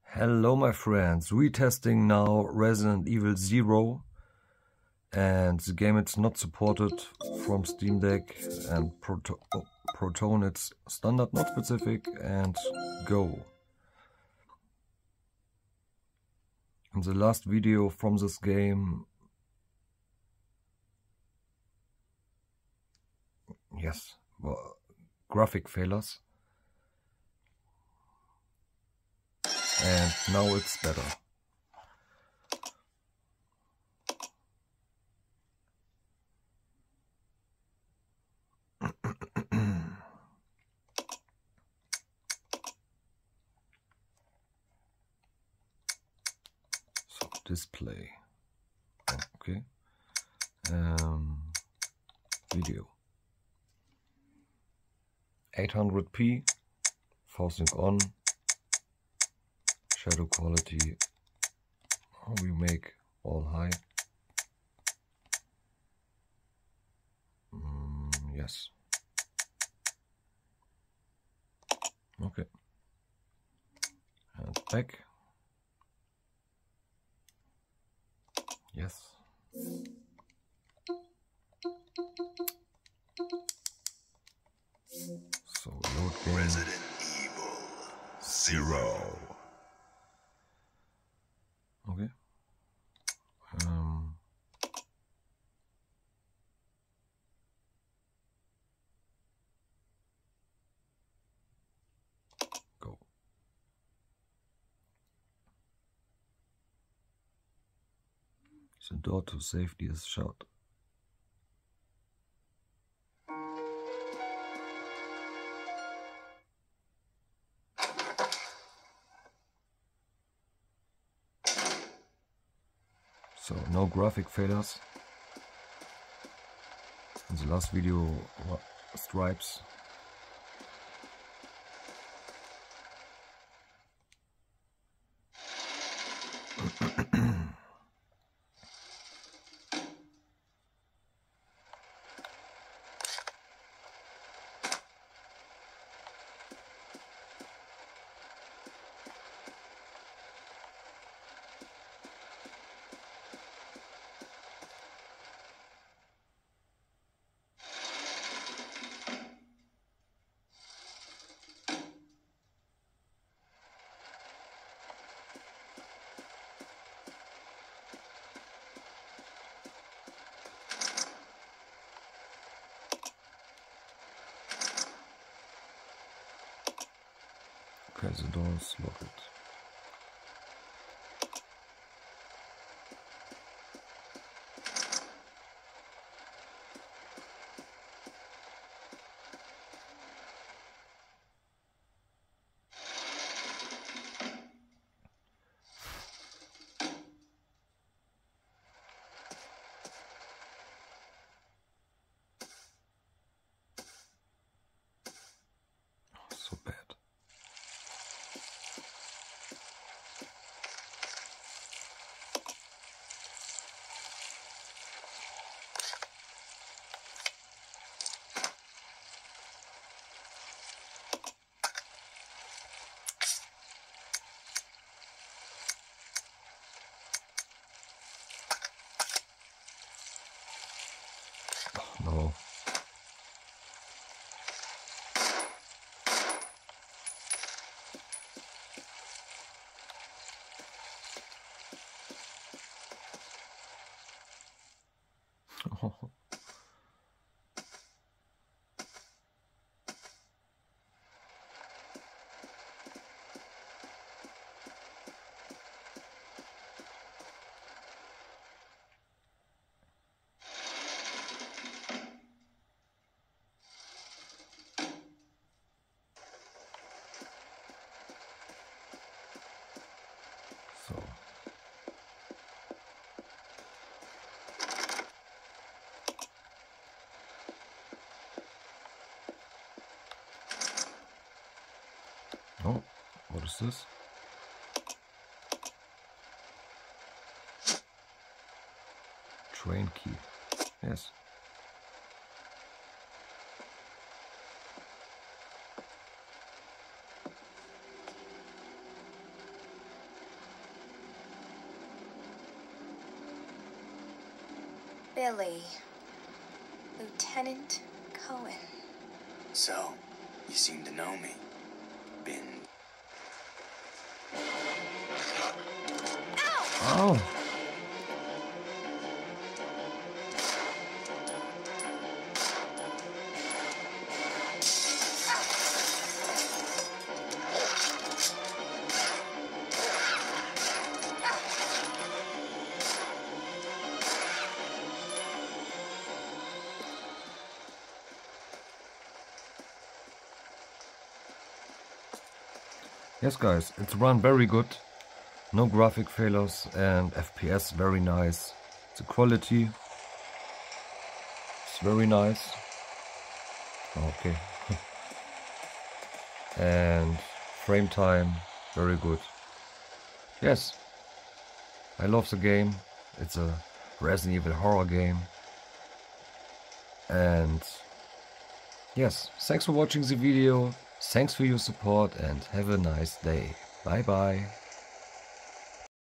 Hello my friends, retesting now Resident Evil 0 and the game it's not supported from Steam Deck and Proton it's standard not specific and go. In the last video from this game, yes, well, graphic failures. And now it's better. So display. Okay. Video. 800p. Forcing on. Shadow quality, we make all high. Yes. Okay. And back. Yes. So load game. Resident Evil 0. Okay. Go. The door to safety is shut. So no graphic failures. In the last video, stripes. Okay, the door is locked. So bad. No. So. Oh, what is this? Train key. Yes. Billy. Lieutenant Cohen. So, you seem to know me. Been... Oh. Yes guys, it's run very good, no graphic failures and FPS very nice. The quality is very nice. Okay. And frame time very good. Yes, I love the game. It's a Resident Evil horror game. And yes, thanks for watching the video. Thanks for your support and have a nice day. Bye bye.